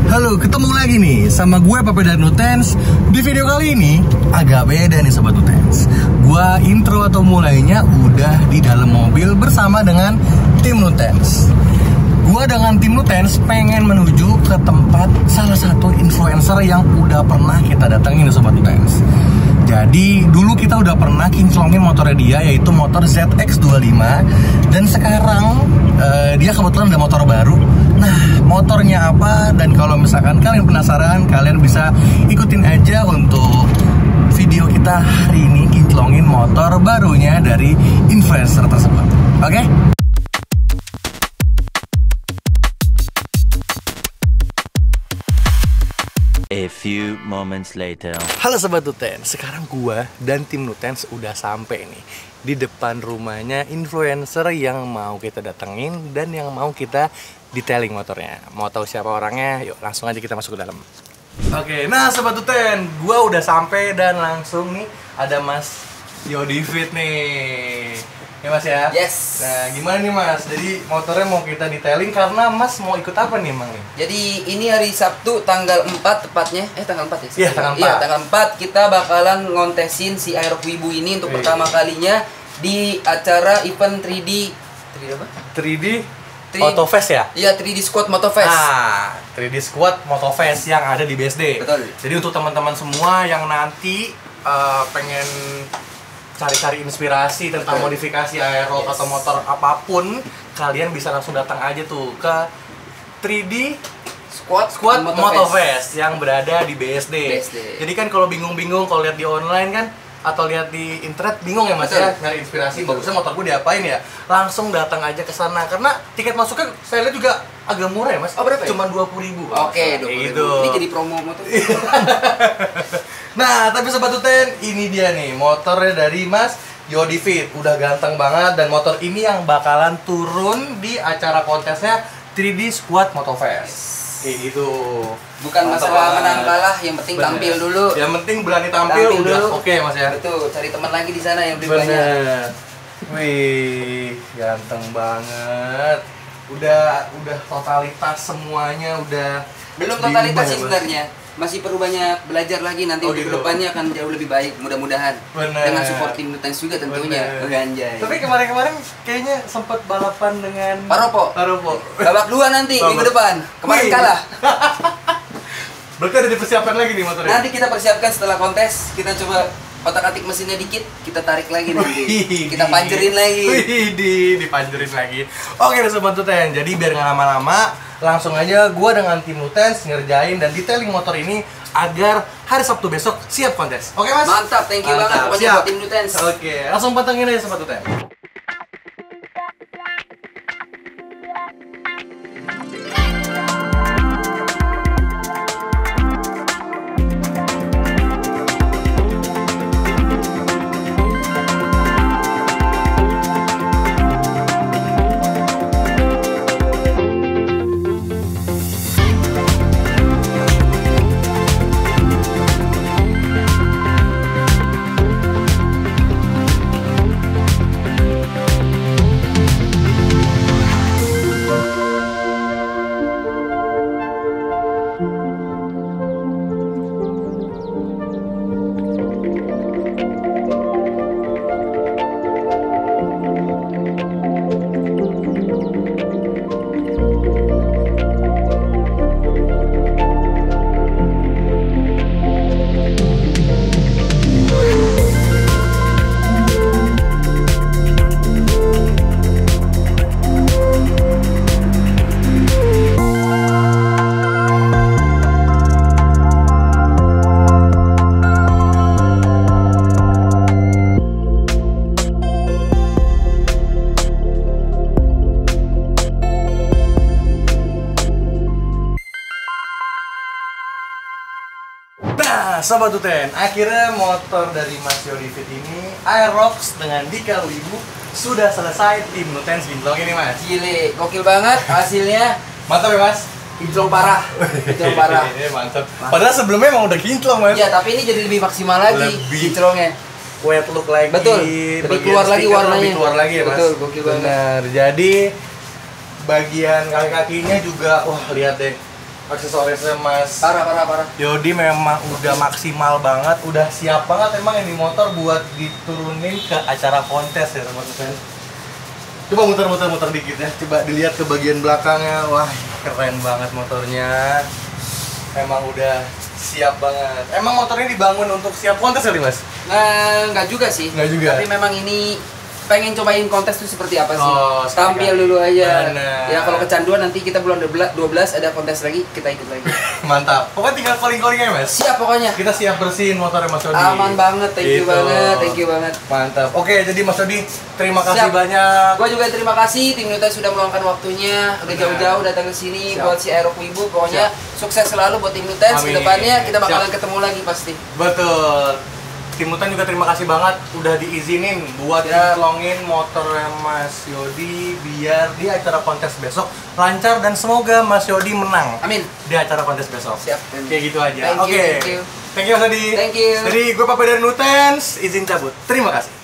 Halo, ketemu lagi nih sama gue Pape dan Nutens. Di video kali ini agak beda nih Sobat Nutens. Gue intro atau mulainya udah di dalam mobil bersama dengan tim Nutens. Gue dengan tim Nutens pengen menuju ke tempat salah satu influencer yang udah pernah kita datengin nih Sobat Nutens. Jadi dulu kita udah pernah kinclongin motornya dia, yaitu motor ZX25. Dan sekarang dia kebetulan ada motor baru. Nah, motornya apa? Dan kalau misalkan kalian penasaran, kalian bisa ikutin aja untuk video kita hari ini kinclongin motor barunya dari influencer tersebut. Oke? A few moments later. Halo Sobat Nutens, sekarang gua dan tim Nutens udah sampai nih di depan rumahnya influencer yang mau kita datengin dan yang mau kita detailing motornya. Mau tahu siapa orangnya? Yuk langsung aja kita masuk ke dalam. Oke, nah Sobat Nutens, gua udah sampai dan langsung nih ada Mas Yodifit nih. Ya Mas ya? Yes. Nah gimana nih Mas? Jadi motornya mau kita detailing karena Mas mau ikut apa nih Mang? Jadi ini hari Sabtu tanggal 4 tepatnya. Tanggal 4 ya? Iya, tanggal 4. Iya, tanggal 4 kita bakalan ngontesin si Aerox Wibu ini untuk pertama kalinya di acara event 3D 3D apa? 3D Motofest ya? Iya, 3D Squad Motofest. Ah, 3D Squad Motofest yang ada di BSD. Betul. Jadi untuk teman-teman semua yang nanti pengen cari-cari inspirasi tentang modifikasi aerox atau motor apapun, kalian bisa langsung datang aja tuh ke 3D Squad Motofest yang berada di BSD. Jadi kan kalau bingung-bingung kalau lihat di online kan atau lihat di internet bingung ya Mas. Betul. Ya nyari inspirasi. Betul. Bagusnya motor gue diapain ya, langsung datang aja ke sana karena tiket masuknya saya lihat juga agak murah ya Mas. Oh, berapa ya? Cuma 20.000. Oke, 20.000. Gitu. Ini jadi promo motor. Nah, tapi Sobat Nutens, ini dia nih motornya dari Mas Yodifit. Udah ganteng banget dan motor ini yang bakalan turun di acara kontesnya 3D Squad Motofest. Kayak gitu. Bukan masalah menang kalah, yang penting tampil dulu. Yang penting berani tampil udah dulu. Oke, Mas ya. Betul, cari teman lagi di sana yang lebih banyak. Bener. Wih, ganteng banget. Udah totalitas semuanya udah. Belum totalitas sih Mas. sebenarnya. Masih perlu banyak belajar lagi nanti untuk gitu. kedepannya akan jauh lebih baik, mudah-mudahan. Dengan support tim Nutens juga tentunya. Anjay. Tapi kemarin kayaknya sempat balapan dengan Paropo. Babak 2 nanti minggu depan. Kemarin kalah. Berarti ada dipersiapkan lagi nih motornya? Nanti kita persiapkan setelah kontes, kita coba otak-atik mesinnya dikit, kita tarik lagi nanti. Kita panjerin lagi. Dipanjerin lagi. Oke deh Sobat Nutens, jadi biar nggak lama-lama, langsung aja gua dengan tim Nutens ngerjain dan detailing motor ini agar hari Sabtu besok siap kontes. Oke Mas? Mantap, thank you banget pokoknya buat tim Nutens. Oke, langsung pantengin aja Sobat Nutens. Nah, Sobat Nutens, akhirnya motor dari Mas Yodifit ini Aerox dengan decal Wibu sudah selesai tim Nutens kinclong ini Mas. Gile, gokil banget hasilnya. Mantap ya Mas? Kinclong parah. Kinclong parah. Mantap. Padahal sebelumnya emang udah kinclong Mas. Iya, tapi ini jadi lebih maksimal lagi kinclongnya. Wet look lagi. Betul. Lebih keluar lagi warnanya. Lebih keluar lagi ya Mas. Betul, gokil banget. Benar. Jadi bagian kaki-kakinya juga, wah lihat deh, aksesorisnya Mas Parah. Yodi memang udah maksimal banget, udah siap banget emang ini motor buat diturunin ke acara kontes ya teman-teman. Coba muter dikit ya, coba dilihat ke bagian belakangnya. Wah, keren banget motornya. Emang udah siap banget. Emang motornya dibangun untuk siap kontes kali Mas? Nah, nggak juga sih. Nggak juga. Tapi memang ini pengen cobain kontes itu seperti apa sih. Oh, tampil dulu aja. bener. Ya kalau kecanduan nanti kita bulan 12 ada kontes lagi, kita ikut lagi. Mantap. Pokoknya tinggal calling-calling aja Mas. Siap pokoknya. Kita siap bersihin motornya Mas Yodi. Aman banget, thank you Gitu. banget. Mantap. Oke, jadi Mas Yodi, terima kasih Siap. banyak. Gua juga terima kasih tim Newton sudah meluangkan waktunya, udah Benar. jauh-jauh datang ke sini Siap. buat si Aerox Wibu. Pokoknya sukses selalu buat tim Newton. Amin. Kedepannya kita bakalan Siap. ketemu lagi pasti. Betul. Tim Nutan juga terima kasih banget udah diizinin buat Siap. nyelongin motornya Mas Yodi biar di acara kontes besok lancar dan semoga Mas Yodi menang Amin. di acara kontes besok. Siap. Kayak gitu aja. Thank you, Oke. thank you. Thank you Mas Yodi. Thank you. Jadi gue Pape dari Nutens izin cabut. Terima kasih.